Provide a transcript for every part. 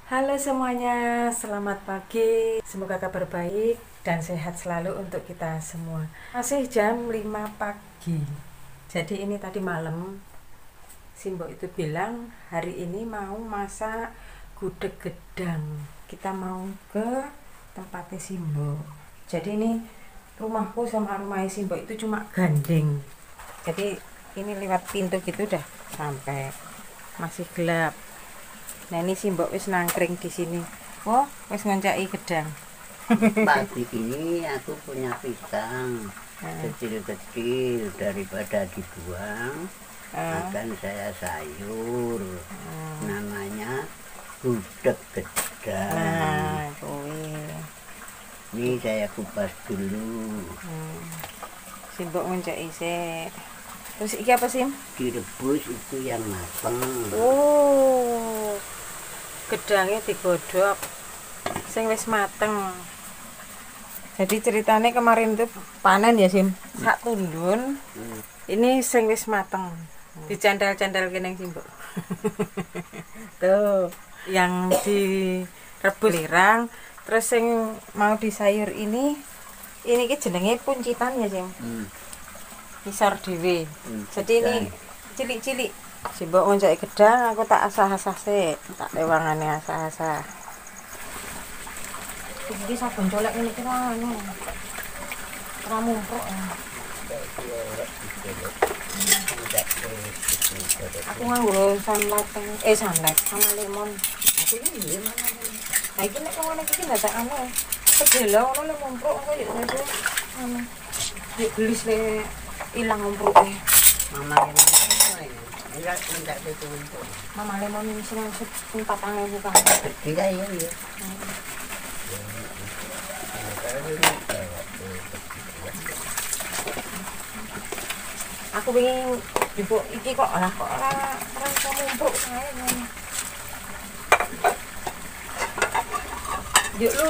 Halo semuanya, selamat pagi. Semoga kabar baik dan sehat selalu untuk kita semua. Masih jam 5 pagi. Jadi ini tadi malam Simbo itu bilang hari ini mau masak gudeg gedang. Kita mau ke tempatnya Simbo. Jadi ini rumahku sama rumah Simbo itu cuma gandeng. Jadi ini lewat pintu gitu udah sampai. Masih gelap. Nah ini si Mbok wis nangkring di sini. Oh, wis ngoncaki gedang. Pagi ini aku punya pisang kecil-kecil, daripada dibuang akan saya sayur. Namanya gudeg gedang. Nah, kuwi. Ini saya kupas dulu. Si Mbok ngoncaki sik. Terus iki apa sih? Direbus itu yang mateng. Oh. Gedangnya digodhog sing wis mateng. Jadi ceritanya kemarin tuh panen ya Sim, sak tundun. Ini sing wis mateng. Dicendel-cendel kene sing Mbok. Tuh, yang direbus lirang, terus sing mau disayur ini ki jenenge puncitan ya Sim. Isor dhewe. Jadi ini cilik-cilik. Si Mbok ngoncaki gedang, aku tak asah-asah sik, tak lewangane asah-asah. Iki sabun colek ngene iki anu. Ora mumpruk. Aku nganggo sunlight sama lemon. Aku iki piye mana. Ha iki nek ngono iki ndak anu. Sedelo ngono le mumpruk engko yo sesuk anu. Yo gelis le ilang mumpruke. Mama lemon enggak betul. Mama lemon ini sing 4.000 kan. Gede kae ya. Aku pengen ibu iki kok ora iso mumpruk kae ngono. Yuk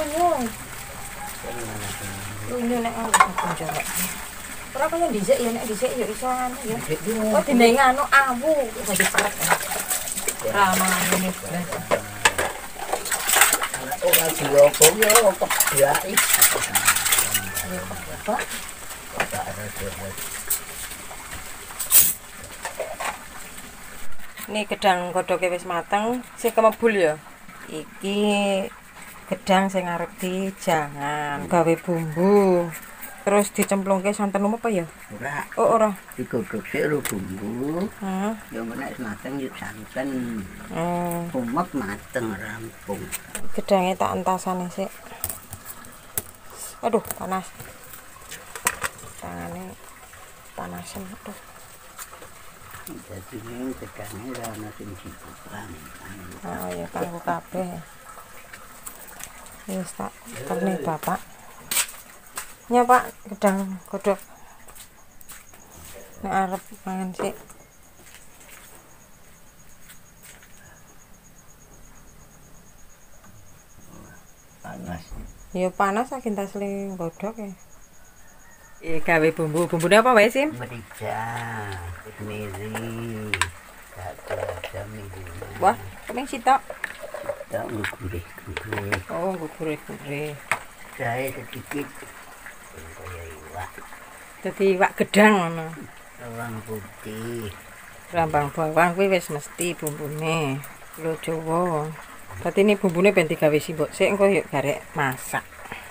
lunyu nek ana sabun colek. Ora kaya dhisik ya nek dhisik ya iso anu ya. Oh dene anu awu dadi peret. Ramah ini belas. Ora diopong yo keblaki. Pak. Ini gedang godhoge wis mateng, sing kemebul ya. Iki gedang sing arep dijangan, gawe bumbu. Terus dicemplungke santen apa ya? Ora. Oh, ora. Digodhog sik karo bumbu. Heeh. Yo nek mateng yo santen. Umek mateng rampung. Gedangnya tak entasane sik. Aduh, panas. Tangane panasan aduh. Jadi ini gedangnya ora ana sing dibuang. Oh ya kanggo kabeh. Wis tak terne Bapak. Nya Pak, gedang godhog. Nek arep mangan sik. Panas. Ya panas saking tasling godhog ya. Gawe bumbu. Bumbune apa wae, Sim? Merica, miri, ada miri. Wah, kening sitok. Tak gurih. Oh, gurih-gurih. Jahe sedikit. Kaya iwak. Dadi iwak gedang ngono. Bawang putih. Rambang bawang kuwi wis mesti bumbune. Lho Jawa. Dadi ini bumbune ben digawe simbok sik engko yuk garek masak.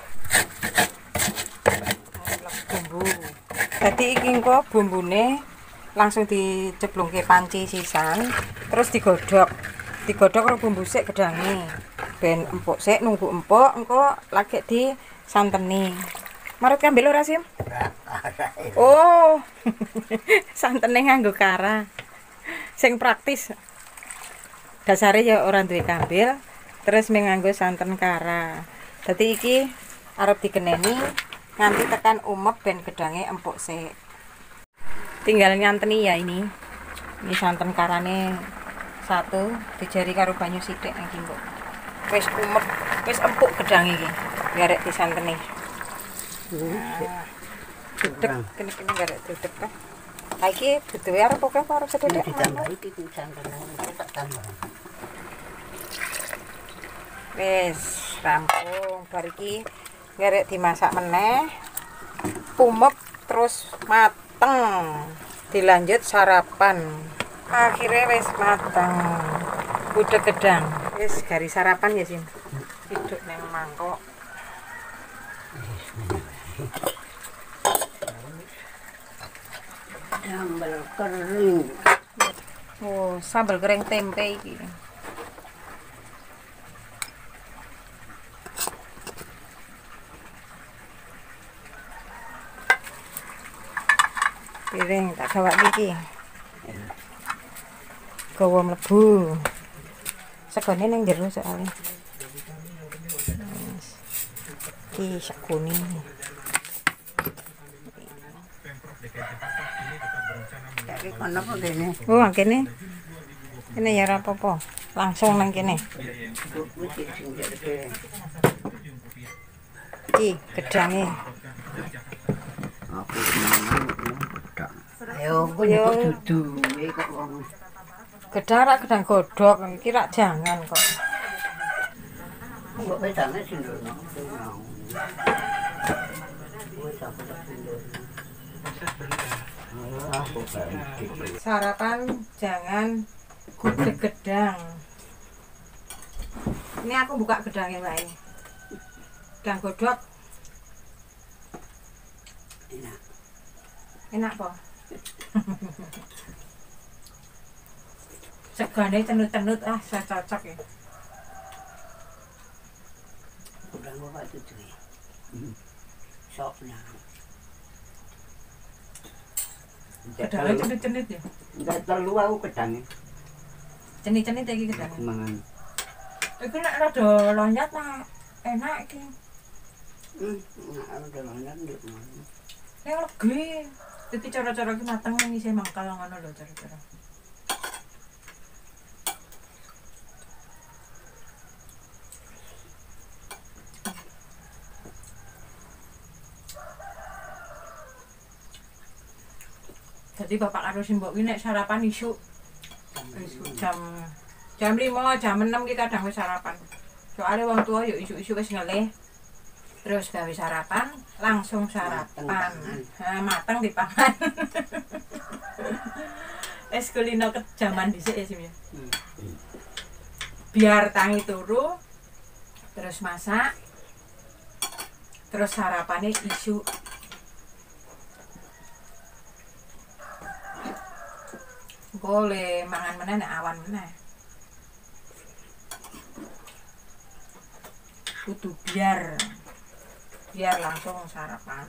Bumbu. Dadi iki engko bumbune langsung diceblungke panci sisan, terus digodhog. Digodhog karo bumbu sik gedange. Ben empuk sik nunggu empuk engko lagi disanteni. Marut kambil ora, Sim? Oh. Santene nganggo kara. Sing praktis. Dasare ya ora duwe kambil, terus nganggo santen kara. Dadi iki arep dikeneni nganti tekan umek ben gedange empuk sik. Tinggal nyanteni ya ini. Ini santen karane 1 dijari karo banyu sithik iki kok. Wis umek, wis empuk gedange iki. Garek disanteni. Dedek kene garek dedek kan. Ha iki butuhe arep pokoke arep sedhek. Ditambah iki santen tak tambah. Wis rampung. Bar iki ngerek dimasak meneh. Pumep terus mateng. Dilanjut sarapan. Akhirnya wis mateng. Gudeg gedang. Wis garis sarapan ya, Sim. Hidup nang mangkok. Sambal kering. Oh, sambal kering tempe iki. Piring tak gawak iki. Gawa mlebu. Segone ning jero soalnya. Iki sekuni. Jadi kono apa kene? Oh, kene. Kene ya ora apa-apa. Langsung nang kene. Iki gedange. Aku seneng gedang. Ayo, kok dudu kok wong. Gedang rak gedang godhog, iki rak jangan kok. Kok bedane sindono. Wis aku tak sindono. Aku Sarapan jangan gudeg gedang. Ini aku buka gedangnya Mbak ini. Gedang godhog. enak. Enak po. Segane tenut-tenut saya cocok ya. Udah kok itu ya. Sok nah. Gedangnya cenit-cenit ya. Enggak terlalu aku gedangnya. Cenit-cenit iki gedangnya. Mangan. Iku nek rada lonyat nah enak iki. Nah, udah lonyat nduk. Nek legi. Dadi cara-cara iki mateng ning isih mangkal ngono lho cara-cara. Jadi bapak karo simbok ki nek sarapan isuk jam 5, jam 6 ki kadang wis sarapan. Soale wong tua yo isuk-isuk wis ngelih. Terus gawe sarapan, langsung sarapan. Nah, mateng dipangan. Es kulino ke jaman dhisik ya Sim ya. Biar tangi turu, terus masak, terus sarapannya isuk. Boleh mangan meneh nek awan meneh. Kudu biar langsung sarapan.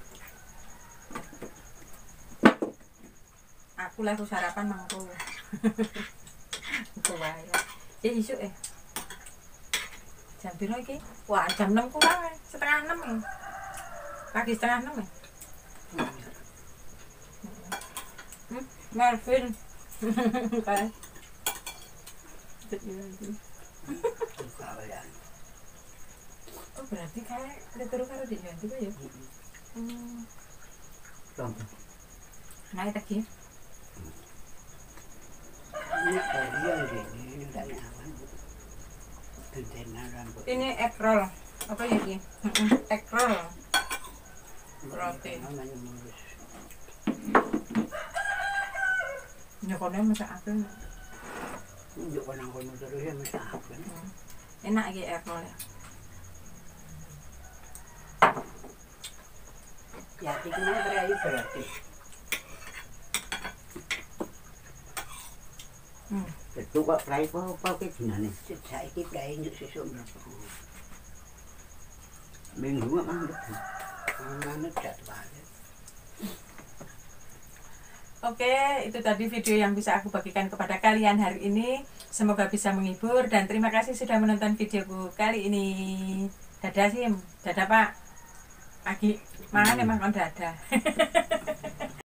Aku laku sarapan mangko. Engko wae. Ya isuk Jam piro iki? Wah, jam 6 kurang, setengah 6 ya. Pagi setengah 6 ya. Melvin. Kan. Oh, berarti kayak keturu karo Dik Yanti kok ya. Naik lagi. Ini egg roll. Apa ya ini? Egg roll. Roti. Nyokonnya masak apa? Nyokonnya terus ya masak apa? Enak iki egg roll ya. Ya, tinggal berani berarti. Betul kok fry apa ke dinane? Saiki fry nyuk sesuk berapa? Minggu kan betul. Mana jadwal. Oke, itu tadi video yang bisa aku bagikan kepada kalian hari ini. Semoga bisa menghibur dan terima kasih sudah menonton videoku kali ini. Dadah Sim, dadah Pak. Agi, mangan ya makan dadah.